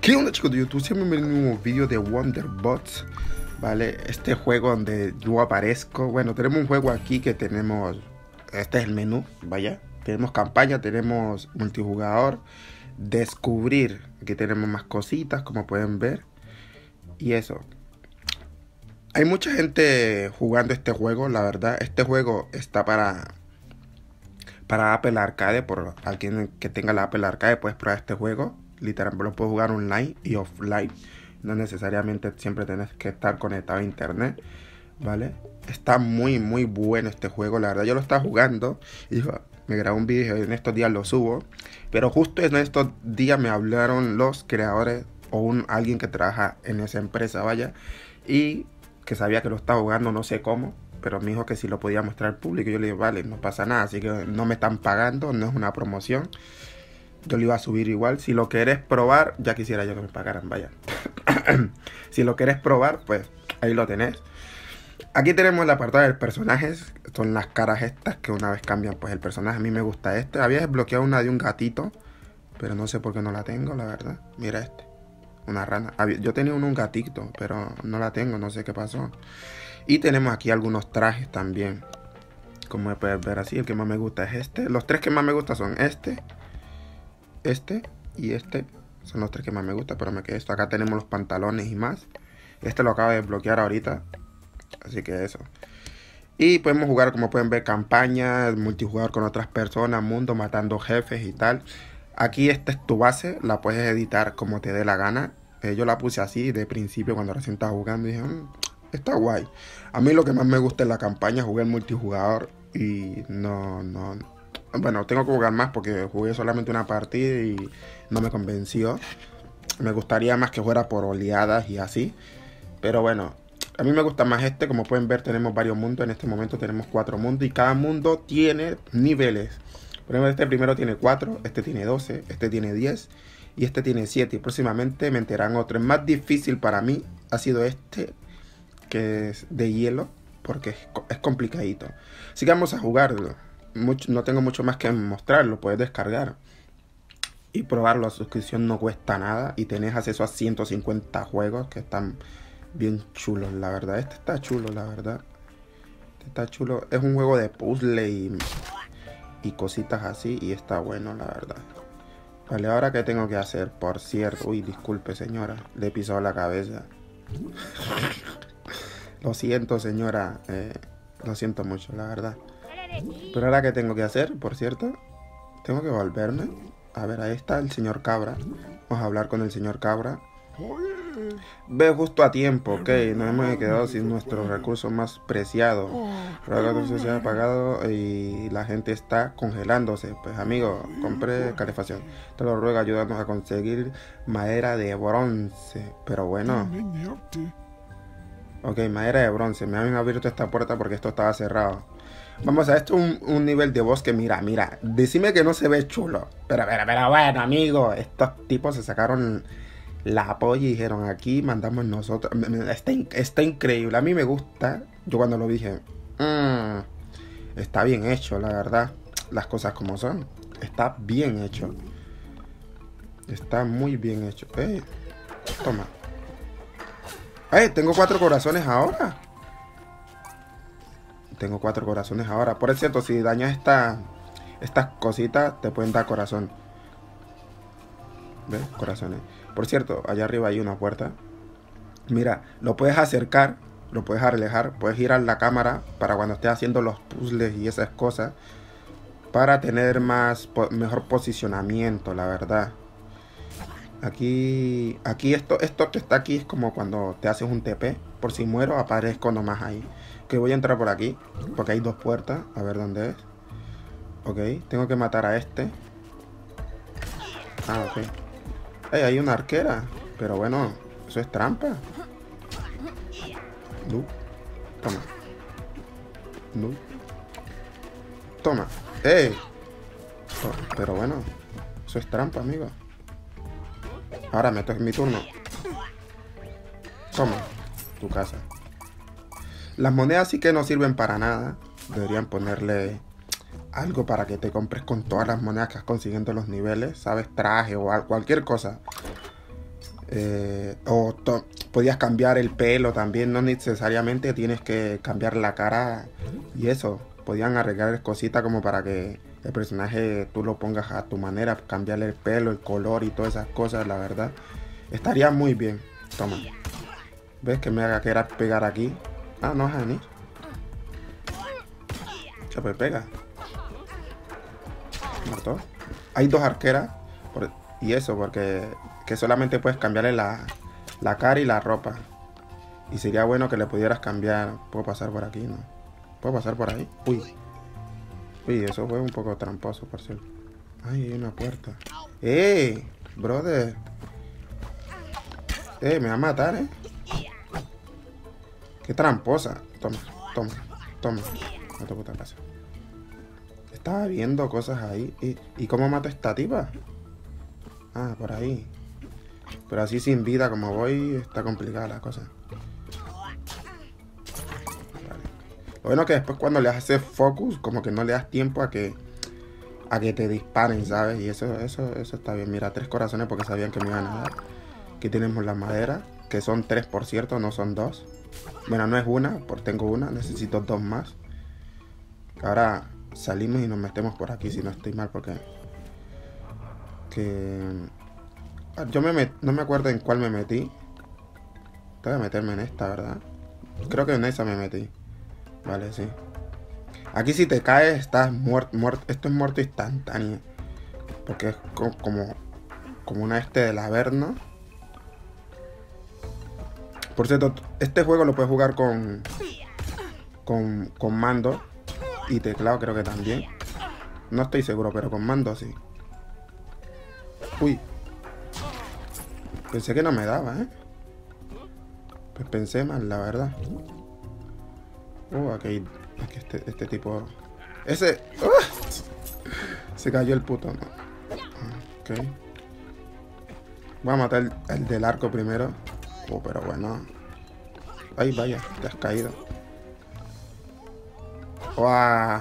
¿Qué onda, chicos de YouTube? Siempre me ven un nuevo vídeo de Wonderbots, ¿vale? Este juego donde yo aparezco. Bueno, tenemos un juego aquí que tenemos... Este es el menú, vaya. Tenemos campaña, tenemos multijugador, descubrir. Aquí tenemos más cositas, como pueden ver. Y eso. Hay mucha gente jugando este juego, la verdad. Este juego está para Apple Arcade. Por alguien que tenga la Apple Arcade puedes probar este juego. Literalmente lo puedes jugar online y offline. No necesariamente siempre tenés que estar conectado a internet, ¿vale? Está muy bueno este juego, la verdad. Yo lo estaba jugando y me grabé un vídeo y en estos días lo subo. Pero justo en estos días me hablaron los creadores o alguien que trabaja en esa empresa, vaya. Y que sabía que lo estaba jugando, no sé cómo. Pero me dijo que si lo podía mostrar al público. Yo le dije, vale, no pasa nada. Así que no me están pagando, no es una promoción. Yo lo iba a subir igual. Si lo querés probar, ya quisiera yo que me pagaran, vaya. Si lo querés probar, pues ahí lo tenés. Aquí tenemos el apartado de personajes. Son las caras estas que una vez cambian pues el personaje. A mí me gusta este. Había desbloqueado una de un gatito, pero no sé por qué no la tengo, la verdad. Mira este. Una rana. Yo tenía un gatito, pero no la tengo, no sé qué pasó. Y tenemos aquí algunos trajes también. Como puedes ver así, el que más me gusta es este. Los tres que más me gustan son este y este. Son los tres que más me gustan, pero me quedé esto. Acá tenemos los pantalones y más. Este lo acabo de desbloquear ahorita. Así que eso. Y podemos jugar, como pueden ver, campañas, multijugador con otras personas, mundo, matando jefes y tal. Aquí esta es tu base, la puedes editar como te dé la gana. Yo la puse así de principio cuando recién estaba jugando y dije, está guay. A mí lo que más me gusta en la campaña es jugar multijugador y bueno, tengo que jugar más porque jugué solamente una partida y no me convenció. Me gustaría más que fuera por oleadas y así. Pero bueno, a mí me gusta más este. Como pueden ver, tenemos varios mundos. En este momento tenemos 4 mundos y cada mundo tiene niveles. Por ejemplo, este primero tiene 4, este tiene 12, este tiene 10 y este tiene 7. Y próximamente me enterarán otro. El más difícil para mí ha sido este, que es de hielo, porque es complicadito. Así que vamos a jugarlo. No tengo mucho más que mostrarlo, puedes descargar y probarlo. La suscripción no cuesta nada y tenés acceso a 150 juegos que están bien chulos, la verdad. Este está chulo, la verdad. Este está chulo. Es un juego de puzzle y cositas así y está bueno, la verdad. Vale, ahora qué tengo que hacer, por cierto. Uy, disculpe, señora, le he pisado la cabeza. Lo siento, señora, lo siento mucho, la verdad. Pero ahora que tengo que hacer, por cierto, tengo que volverme. A ver, ahí está el señor Cabra. Vamos a hablar con el señor Cabra. Ve justo a tiempo, ok. Nos hemos quedado sin nuestros recursos más preciados. Pero se ha apagado y la gente está congelándose. Pues amigo, compré calefacción. Te lo ruego, ayúdanos a conseguir madera de bronce. Pero bueno. Ok, madera de bronce. Me han abierto esta puerta porque esto estaba cerrado. Vamos a esto un nivel de bosque. Mira, decime que no se ve chulo. Pero bueno, amigo. Estos tipos se sacaron la polla y dijeron, aquí mandamos nosotros. Está increíble. A mí me gusta. Yo cuando lo dije, está bien hecho, la verdad. Las cosas como son. Está bien hecho. Está muy bien hecho. Toma. Tengo 4 corazones ahora. Tengo 4 corazones ahora. Por cierto, si dañas estas cositas, te pueden dar corazón. ¿Ves? Corazones. Por cierto, allá arriba hay una puerta. Mira, lo puedes acercar, lo puedes alejar, puedes girar la cámara para cuando estés haciendo los puzzles y esas cosas. Para tener mejor posicionamiento, la verdad. Aquí esto que está aquí es como cuando te haces un TP. Por si muero, aparezco nomás ahí. Ok, voy a entrar por aquí, porque hay 2 puertas. A ver dónde es. Ok, tengo que matar a este. Ah, ok. Hay una arquera. Pero bueno, eso es trampa. No. Toma. No. Toma. Pero bueno, eso es trampa, amigo. Ahora me toca mi turno. Toma, tu casa. Las monedas sí que no sirven para nada. Deberían ponerle algo para que te compres con todas las monedas que has consiguiendo los niveles. ¿Sabes? Traje o cualquier cosa. Podías cambiar el pelo también, no necesariamente tienes que cambiar la cara y eso. Podían arreglar cositas como para que el personaje tú lo pongas a tu manera, cambiarle el pelo, el color y todas esas cosas, la verdad. Estaría muy bien. Toma. ¿Ves que me haga querer pegar aquí? Ah, no, Jani. Se me pega. ¿Mató? Hay dos arqueras. Y eso, porque que solamente puedes cambiarle la cara y la ropa. Y sería bueno que le pudieras cambiar. Puedo pasar por aquí, ¿no? ¿Puedo pasar por ahí? Uy. Uy, eso fue un poco tramposo, por cierto. Ay, hay una puerta. Brother. Me va a matar, Qué tramposa. Toma, toma, toma. No te puta casa. Estaba viendo cosas ahí. ¿Y cómo mato a esta tipa? Ah, por ahí. Pero así sin vida como voy, está complicada la cosa. Vale. Lo bueno que después cuando le haces focus, como que no le das tiempo a que te disparen, ¿sabes? Y eso está bien. Mira, 3 corazones porque sabían que me iban a dar. Aquí tenemos la madera, que son 3 por cierto, no son 2. Bueno, no es una, porque tengo una, necesito 2 más. Ahora salimos y nos metemos por aquí, si no estoy mal, porque... Yo no me acuerdo en cuál me metí. Tengo que meterme en esta, ¿verdad? Creo que en esa me metí. Vale, sí. Aquí si te caes estás muerto. Esto es muerto instantáneo. Porque es como una del Averno. Por cierto, este juego lo puedes jugar con mando y teclado, creo que también. No estoy seguro, pero con mando sí. Uy. Pensé que no me daba, Pues pensé mal, la verdad. Aquí este tipo... Ese... Se cayó el puto, ¿no? Ok. Voy a matar el del arco primero. Pero bueno. Ay, vaya, te has caído. ¡Wow!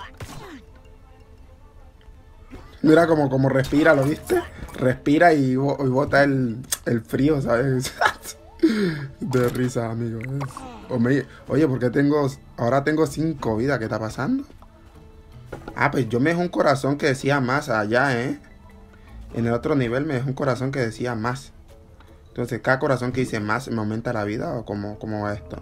Mira como respira, ¿lo viste? Respira y bota el frío, ¿sabes? De risa, amigo. Oye, ¿por qué ahora tengo 5 vidas? ¿Qué está pasando? Ah, pues yo me dejé un corazón que decía más allá, En el otro nivel me dejé un corazón que decía más. Entonces, cada corazón que dice más me aumenta la vida, ¿o cómo va esto?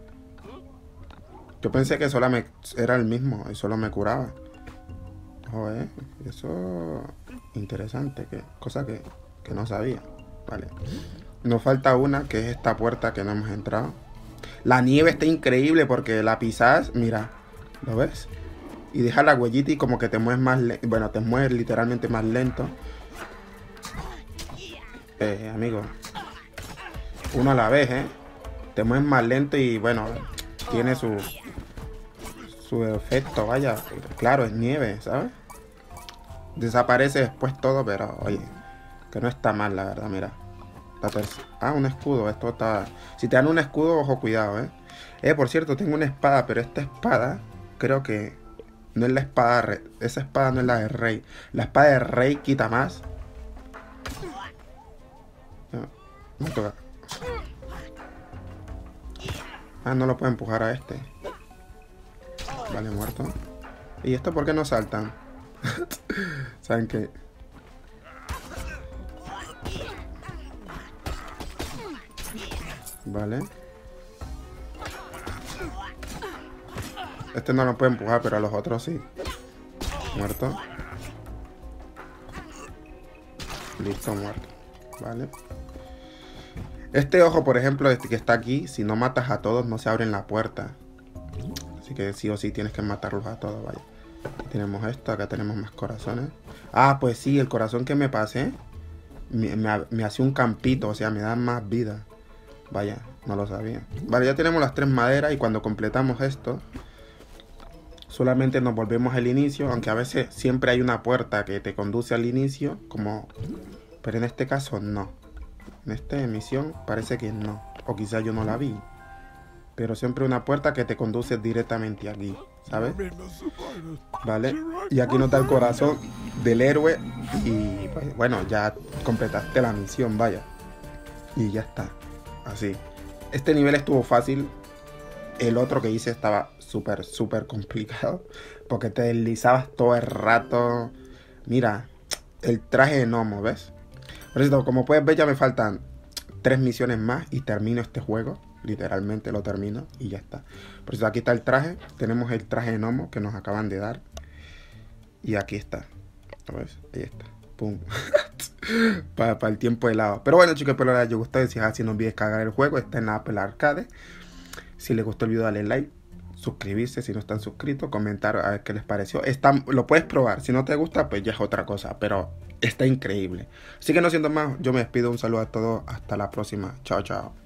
Yo pensé que solo era el mismo y solo me curaba. Joder, eso interesante, cosa que no sabía. Vale. Nos falta una, que es esta puerta que no hemos entrado. La nieve está increíble porque la pisas, mira, ¿lo ves? Y deja la huellita y como que te mueves más lento. Bueno, te mueves literalmente más lento. Amigo. Uno a la vez, Te mueves más lento y bueno, tiene su efecto, vaya. Claro, es nieve, ¿sabes? Desaparece después todo, pero oye, que no está mal, la verdad, mira. Un escudo, esto está... Si te dan un escudo, ojo, cuidado, por cierto, tengo una espada, pero esta espada creo que no es la espada... Esa espada no es la de rey. La espada de rey quita más. Me toca. No lo puedo empujar a este. Vale, muerto. ¿Y esto por qué no saltan? ¿Saben qué? Vale. Este no lo puede empujar, pero a los otros sí. Muerto. Listo, muerto. Vale. Este ojo, por ejemplo, este que está aquí, si no matas a todos, no se abren la puerta. Así que sí o sí tienes que matarlos a todos, vaya. Aquí tenemos esto, acá tenemos más corazones. Ah, pues sí, el corazón que me pasé me hace un campito, o sea, me da más vida. Vaya, no lo sabía. Vale, ya tenemos las 3 maderas y cuando completamos esto, solamente nos volvemos al inicio, aunque a veces siempre hay una puerta que te conduce al inicio, pero en este caso no. En esta emisión parece que no, o quizás yo no la vi. Pero siempre una puerta que te conduce directamente aquí, ¿sabes? Vale, y aquí nos da el corazón del héroe y pues, bueno, ya completaste la misión, vaya. y ya está. Así. Este nivel estuvo fácil. El otro que hice estaba súper complicado. Porque te deslizabas todo el rato. Mira, el traje de gnomo, ¿ves? Por eso, como puedes ver, ya me faltan 3 misiones más y termino este juego. Literalmente lo termino y ya está. Por eso aquí está el traje. Tenemos el traje de gnomo que nos acaban de dar. Y aquí está. ¿Ves? Ahí está. Pum. Para el tiempo helado. Pero bueno, chicos, espero les haya gustado. Y si es así, no olvides cargar el juego. Está en la Apple Arcade. Si les gustó el video, dale like. Suscribirse si no están suscritos. Comentar a ver qué les pareció. Lo puedes probar. Si no te gusta, pues ya es otra cosa. Pero está increíble. Así que no siendo más, yo me despido. Un saludo a todos. Hasta la próxima. Chao, chao.